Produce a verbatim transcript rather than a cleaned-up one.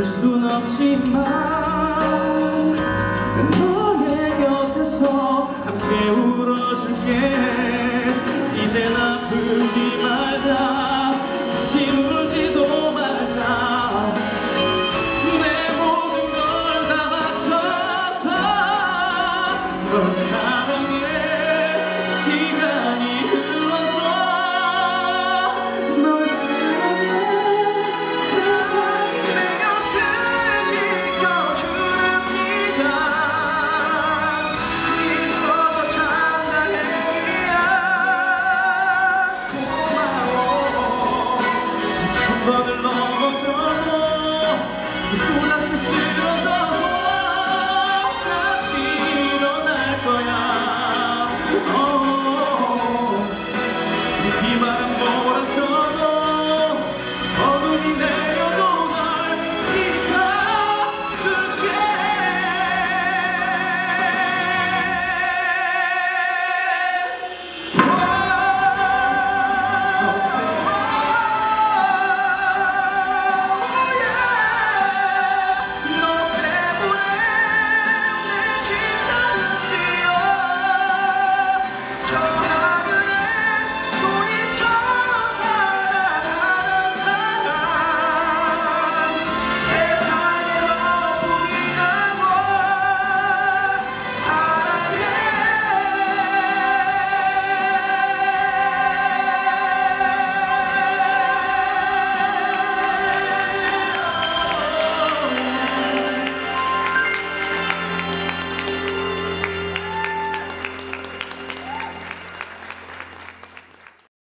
순 없지만 너의 곁에서 함께 울어줄게. 이젠 아프지 말자, 다시 울지도 말자. 내 모든 걸 다 바쳐서 널 사랑해. 시간이 흘러도 널 사랑해. 세상이 내 곁을 지켜주는 네가 있어서 참 다행이야. 고마워. 천 번을 넘어져도 또 다시